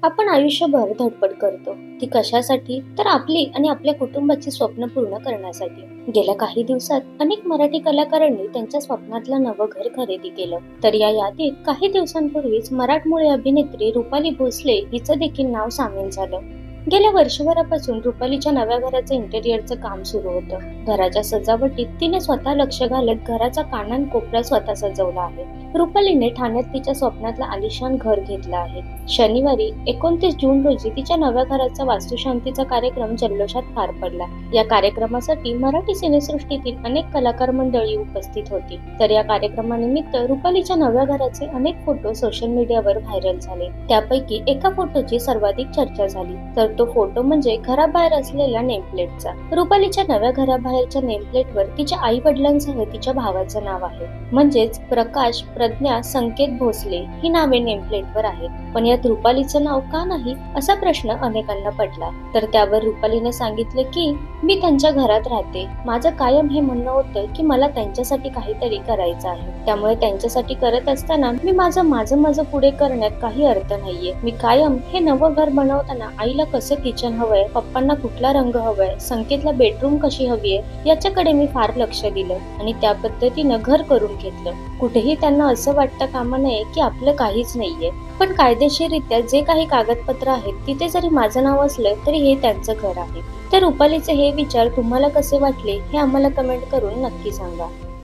आपण आयुष्यभर धडपड करतो. ती कशासाठी? तर आपली आणि आपल्या कुटुंबाची स्वप्न पूर्ण करण्यासाठी. गेल्या काही दिवसात अनेक मराठी कलाकारांनी त्यांच्या स्वप्नातलं नवं घर खरेदी केलं. तर या यादीत काही दिवसांपूर्वीच मराठमोळी अभिनेत्री रुपाली भोसले हिचं देखील नाव सामील झालं. गेल्या वर्षभरापासून रुपालीच्या नव्या घराचं इंटेरियरचं काम सुरू होतं. घराच्या सजावटीत तिने स्वतः लक्ष घालत घराचा कानाकोपरा स्वतः सजवला आहे. रुपालीने ठाण्यात तिच्या स्वप्नातलं आलिशान घर घेतलं आहे. शनिवारी 29 जून रोजी तिच्या नव्या घराचा वास्तुशांतीचा कार्यक्रम जल्लोषात पार पडला. या कार्यक्रमासाठी मराठी सिनेसृष्टीतील अनेक कलाकार मंडळी उपस्थित होती. तर या कार्यक्रमानिमित्त रुपालीच्या नव्या घराचे अनेक फोटो सोशल मीडियावर व्हायरल झाले. त्यापैकी एका फोटोची सर्वाधिक चर्चा झाली. तर तो फोटो म्हणजे घराबाहेर असलेल्या नेमप्लेटचा. रुपालीच्या नव्या घराबाहेरच्या नेमप्लेटवर तिच्या आई वडिलांसह तिच्या भावाचं नाव आहे. म्हणजेच प्रकाश, प्रज्ञा, संकेत भोसले ही नावे नेमप्लेटवर आहेत. पण यात रुपालीचं नाव का नाही असा प्रश्न अनेकांना पडला. तर त्यावर रुपालीने सांगितलं की मी त्यांच्या घरात राहते. माझं कायम हे म्हणणं होतं की मला त्यांच्यासाठी काहीतरी करायचं आहे. त्यामुळे त्यांच्यासाठी करत असताना मी माझं पुढे करण्यात काही अर्थ नाहीये. मी कायम हे नवं घर बनवताना आईला कसं किचन हवंय, पप्पांना कुठला रंग हवाय, संकेतला बेडरूम कशी हवीये याच्याकडे मी फार लक्ष दिलं आणि त्या पद्धतीनं घर करून घेतलं. कुठेही त्यांना असं वाटतं कामा नये की आपलं काहीच नाहीये. पण कायदेशीररित्या जे काही कागदपत्र आहेत तिथे जरी माझं नाव असलं तरी हे त्यांचं घर आहे. तर रुपालीचे हे विचार तुम्हाला कसे वाटले हे आम्हाला कमेंट करून नक्की सांगा.